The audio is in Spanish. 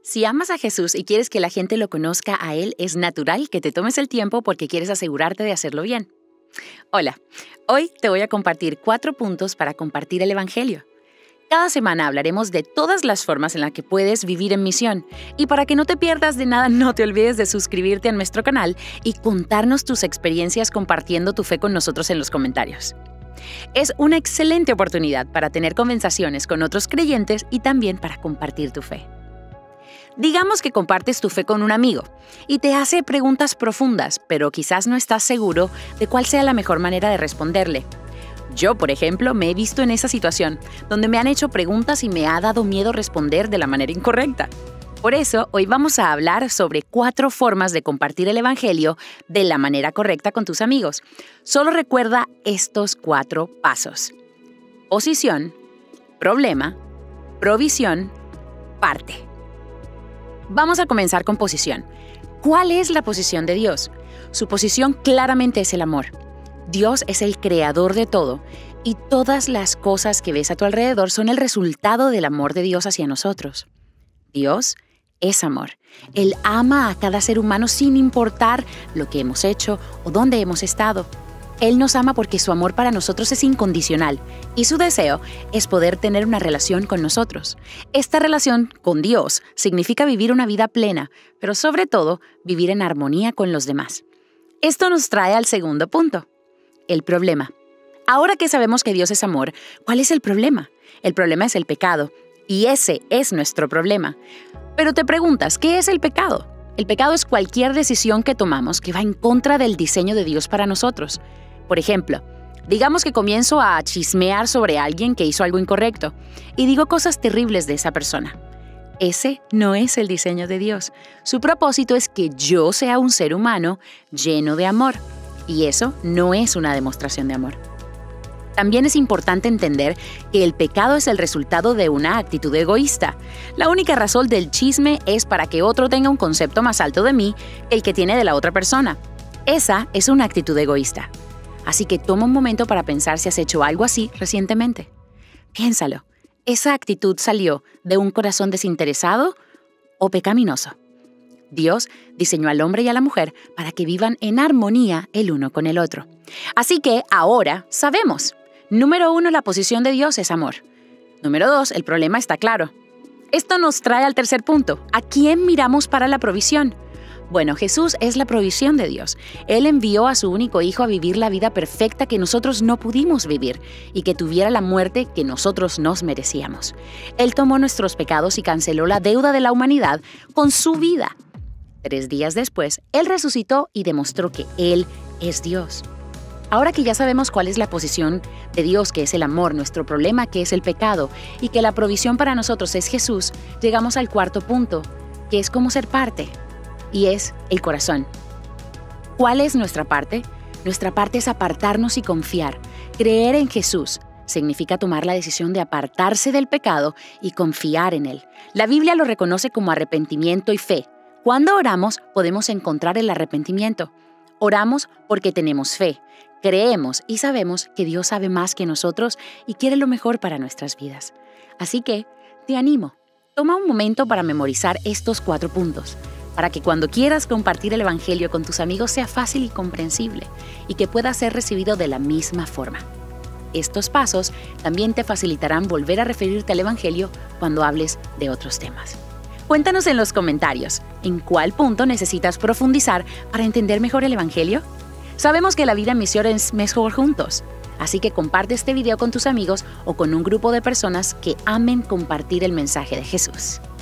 Si amas a Jesús y quieres que la gente lo conozca a Él, es natural que te tomes el tiempo porque quieres asegurarte de hacerlo bien. Hola, hoy te voy a compartir 4 puntos para compartir el Evangelio. Cada semana hablaremos de todas las formas en las que puedes vivir en misión. Y para que no te pierdas de nada, no te olvides de suscribirte a nuestro canal y contarnos tus experiencias compartiendo tu fe con nosotros en los comentarios. Es una excelente oportunidad para tener conversaciones con otros creyentes y también para compartir tu fe. Digamos que compartes tu fe con un amigo y te hace preguntas profundas, pero quizás no estás seguro de cuál sea la mejor manera de responderle. Yo, por ejemplo, me he visto en esa situación, donde me han hecho preguntas y me ha dado miedo responder de la manera incorrecta. Por eso, hoy vamos a hablar sobre 4 formas de compartir el Evangelio de la manera correcta con tus amigos. Solo recuerda estos 4 pasos: posición, problema, provisión, parte. Vamos a comenzar con posición. ¿Cuál es la posición de Dios? Su posición claramente es el amor. Dios es el creador de todo y todas las cosas que ves a tu alrededor son el resultado del amor de Dios hacia nosotros. Dios es amor. Él ama a cada ser humano sin importar lo que hemos hecho o dónde hemos estado. Él nos ama porque su amor para nosotros es incondicional y su deseo es poder tener una relación con nosotros. Esta relación con Dios significa vivir una vida plena, pero sobre todo vivir en armonía con los demás. Esto nos trae al segundo punto: el problema. Ahora que sabemos que Dios es amor, ¿cuál es el problema? El problema es el pecado, y ese es nuestro problema. Pero te preguntas, ¿qué es el pecado? El pecado es cualquier decisión que tomamos que va en contra del diseño de Dios para nosotros. Por ejemplo, digamos que comienzo a chismear sobre alguien que hizo algo incorrecto y digo cosas terribles de esa persona. Ese no es el diseño de Dios. Su propósito es que yo sea un ser humano lleno de amor. Y eso no es una demostración de amor. También es importante entender que el pecado es el resultado de una actitud egoísta. La única razón del chisme es para que otro tenga un concepto más alto de mí que el que tiene de la otra persona. Esa es una actitud egoísta. Así que toma un momento para pensar si has hecho algo así recientemente. Piénsalo. ¿Esa actitud salió de un corazón desinteresado o pecaminoso? Dios diseñó al hombre y a la mujer para que vivan en armonía el uno con el otro. Así que ahora sabemos. Número 1, la posición de Dios es amor. Número 2, el problema está claro. Esto nos trae al tercer punto. ¿A quién miramos para la provisión? Bueno, Jesús es la provisión de Dios. Él envió a su único hijo a vivir la vida perfecta que nosotros no pudimos vivir y que tuviera la muerte que nosotros nos merecíamos. Él tomó nuestros pecados y canceló la deuda de la humanidad con su vida. 3 días después, Él resucitó y demostró que Él es Dios. Ahora que ya sabemos cuál es la posición de Dios, que es el amor, nuestro problema, que es el pecado, y que la provisión para nosotros es Jesús, llegamos al cuarto punto, que es cómo ser parte, y es el corazón. ¿Cuál es nuestra parte? Nuestra parte es apartarnos y confiar. Creer en Jesús significa tomar la decisión de apartarse del pecado y confiar en Él. La Biblia lo reconoce como arrepentimiento y fe. Cuando oramos, podemos encontrar el arrepentimiento. Oramos porque tenemos fe, creemos y sabemos que Dios sabe más que nosotros y quiere lo mejor para nuestras vidas. Así que, te animo, toma un momento para memorizar estos 4 puntos, para que cuando quieras compartir el Evangelio con tus amigos sea fácil y comprensible y que pueda ser recibido de la misma forma. Estos pasos también te facilitarán volver a referirte al Evangelio cuando hables de otros temas. Cuéntanos en los comentarios, ¿en cuál punto necesitas profundizar para entender mejor el Evangelio? Sabemos que la vida en misión es mejor juntos, así que comparte este video con tus amigos o con un grupo de personas que amen compartir el mensaje de Jesús.